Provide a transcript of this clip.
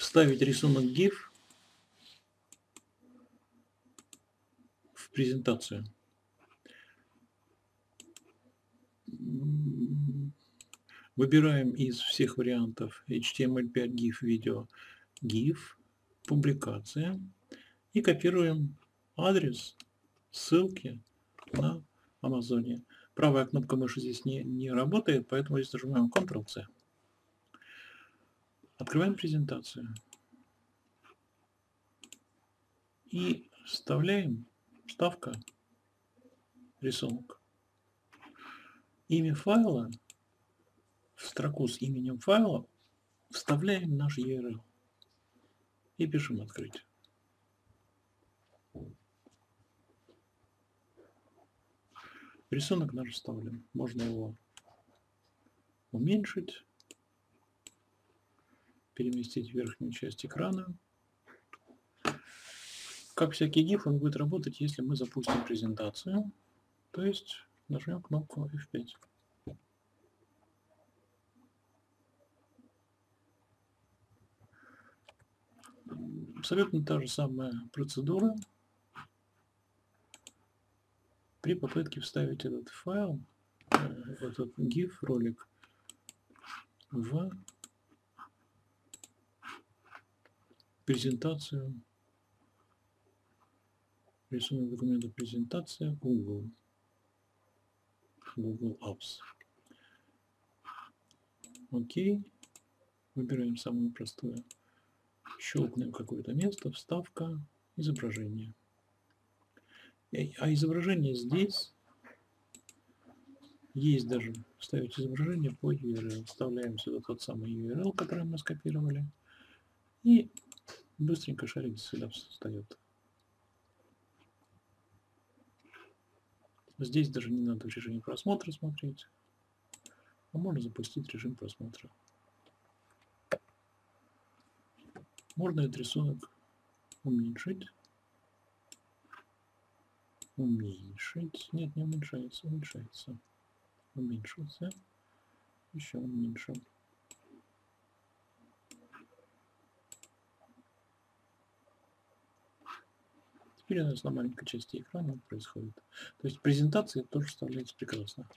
вставить рисунок GIF в презентацию. Выбираем из всех вариантов HTML5 GIF видео GIF, публикация и копируем адрес ссылки на Амазоне. Правая кнопка мыши здесь не работает, поэтому здесь нажимаем Ctrl-C. Открываем презентацию. И вставляем, вставка, рисунок. Имя файла, в строку с именем файла вставляем наш URL. И пишем «Открыть». Рисунок наш вставлен. Можно его уменьшить, переместить в верхнюю часть экрана. Как всякий GIF, он будет работать, если мы запустим презентацию, то есть нажмем кнопку F5. Абсолютно та же самая процедура при попытке вставить этот файл, этот GIF ролик в презентацию, рисунок документа презентация Google Apps. Окей. Выбираем самую простую. Щелкнем какое-то место, вставка, изображение. А изображение здесь есть даже. Вставить изображение по URL. Вставляем сюда тот самый URL, который мы скопировали. И быстренько шарик сюда встает. Здесь даже не надо в режиме просмотра смотреть. А можно запустить режим просмотра. Можно этот рисунок уменьшить. Уменьшить. Нет, не уменьшается, уменьшается. Уменьшился. Еще уменьшил. Теперь у нас на маленькой части экрана происходит. То есть презентация тоже вставляется прекрасно.